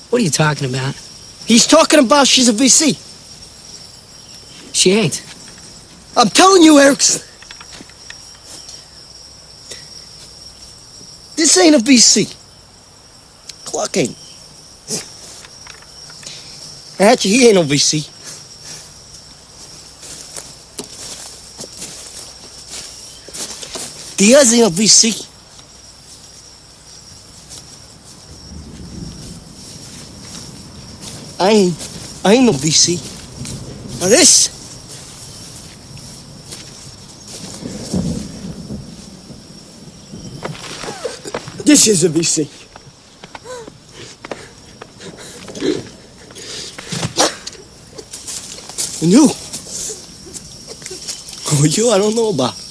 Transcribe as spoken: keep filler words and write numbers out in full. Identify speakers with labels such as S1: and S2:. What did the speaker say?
S1: What are you talking about?
S2: He's talking about she's a V C.
S1: She ain't.
S2: I'm telling you, Erickson. This ain't a V C. Clark ain't. Actually, he ain't no V C. Diaz ain't a V C. I ain't, I ain't no V C. Now this, this is a V C. And you, oh, you I don't know about.